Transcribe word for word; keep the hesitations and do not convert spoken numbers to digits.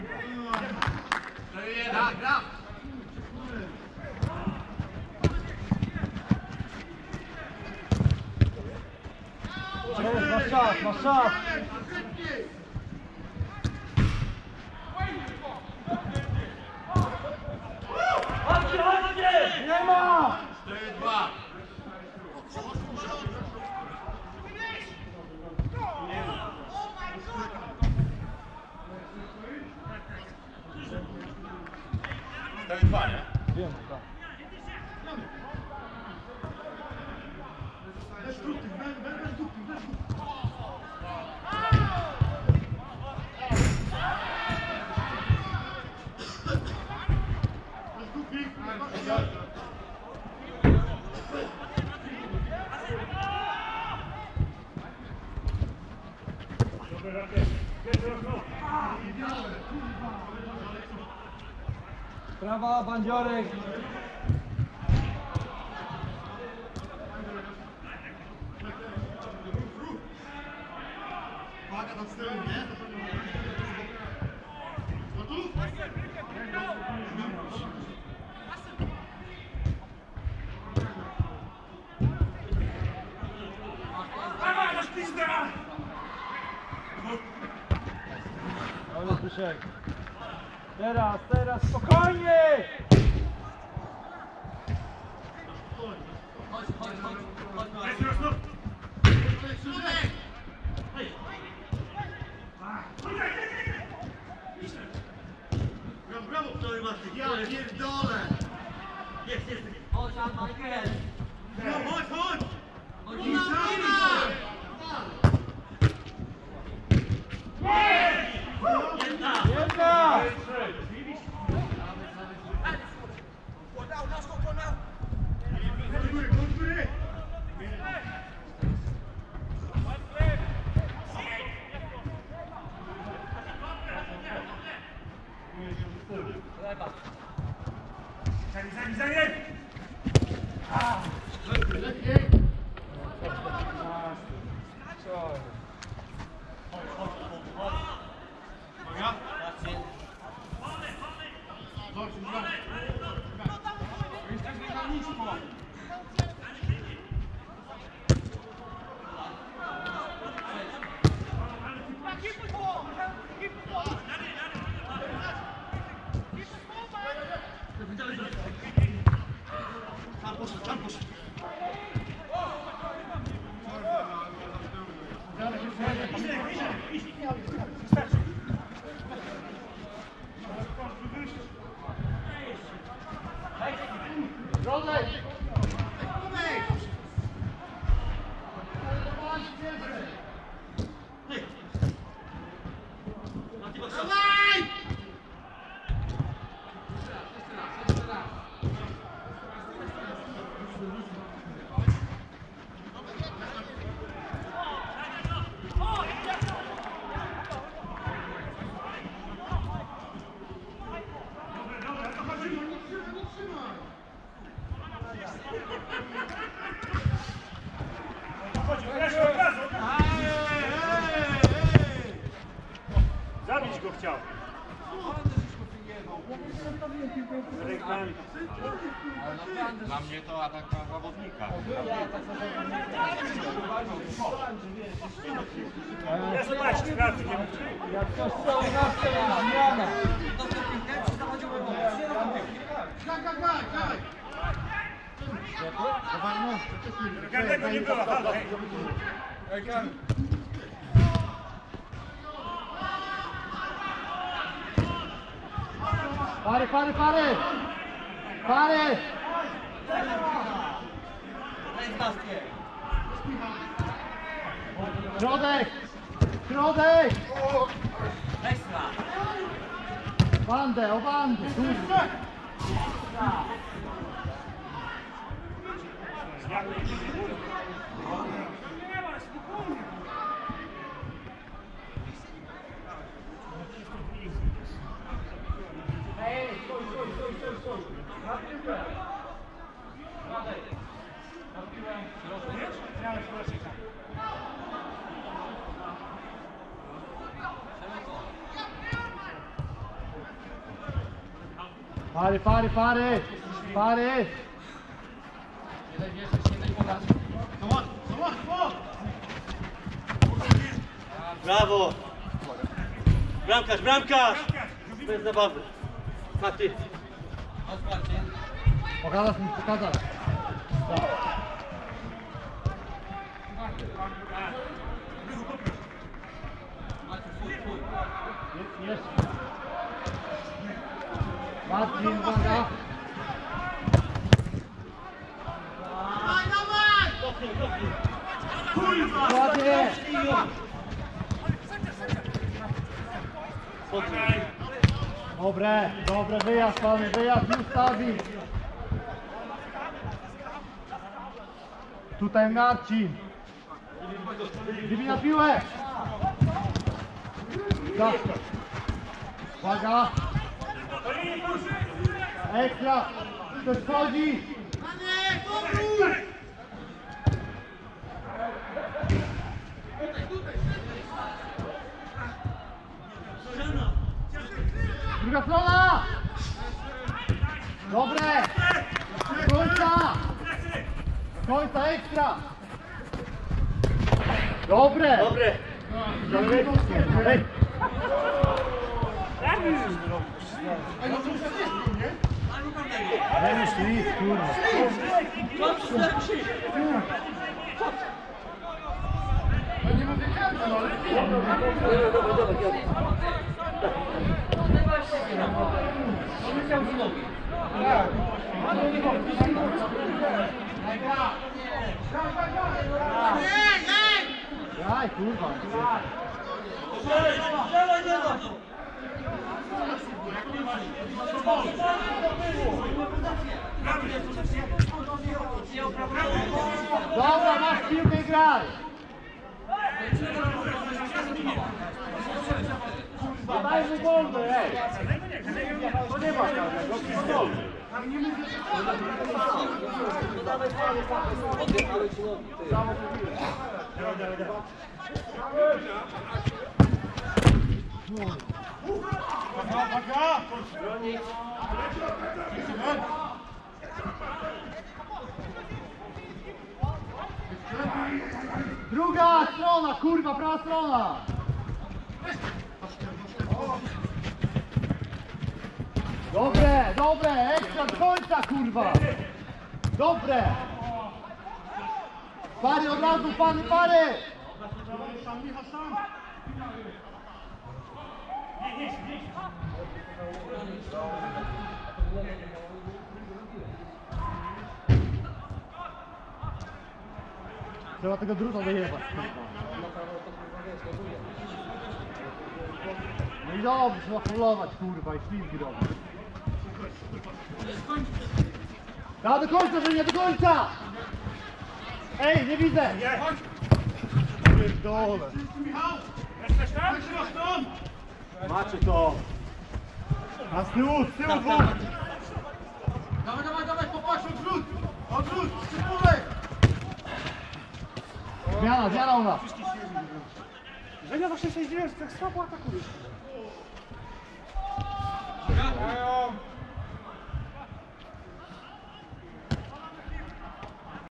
Masz czas, masz czas! Chodźcie, chodźcie! Nie ma! cztery dwa. cztery dwa, nie? Wiem, tak. Bez druty, bez, bez, bez druty, bez druty. Prawa, bandziorek! Uwaga tam z tyłu, nie? Gotów? Ale Zbyszek. Teraz, teraz, spokojnie! Chodź, chodź, chodź, chodź, chodź. Brawo, brawo! Ja pierdolę! Jest, jest. Chodź, Michael. No chodź, chodź! Chodź, No dawaj! jedna. Jedna! Do góry, do góry! Lewa. Zani, zani, zani! Marcin. Tam poszedł, tam poszedł. Zabić go chciał. Dla mnie to atak na zawodnika. Ja zobaczcie, sprawdzę, nie mówcie. Jak ktoś cały nas to jest zmiana! Gaj, gaj, gaj, gaj! Karnego nie było, halo, hej. Pary, pary, pary! Pary! Środek! Środek! Ekstra. Bandę, o bandę! Ej, stój, stój, stój, stój, stój! Na piłkę! Radek! Na piłę! Rozumiesz? Miałeś proszę. Pary, pary, pary! Pary! Zobacz, zobacz, zobacz! Brawo! Bramkarz, bramkarz! Bez zabawy. Maty. Pokazasz mi, pokazasz. Jest. Marcin, uwaga. Dawaj, dawaj! Kurwa! Ładnie. Dobre, dobre, wyjazd mamy, wyjazd już stawi. Tutaj Marcin. Gdyby na piłę. Tak. Uwaga. Ekstra. Ktoś wchodzi. Panie, powróć! Druga strona. Dobre. Do końca. Do końca ekstra. Dobre. Dobre. Ej. Nie myśl nic, kurwa. Daj, kurwa. Dobra, masz piłkę i graj. Daj mu wolno, ej. To nie ma karnego, to druga strona, kurwa, prawa strona. Dobre, dobre, ekstra do końca, kurwa. Dobre. Pary od razu, pany, pary. Trzeba tego druta dojebać. No i dobrze, trzeba polować, kurwa, i ślizgi robić. Ja do końca, że nie do końca! Ej, nie widzę! Pierdolę. Macie to! A z tyłu, z tyłu dwóch! Dawaj, dawaj, dawaj, popatrz, odwrót! Odwrót, przypówek! Zmiana, zmiana u nas! Zenia właśnie się dzieje, że tak słabo atakujesz. Ja,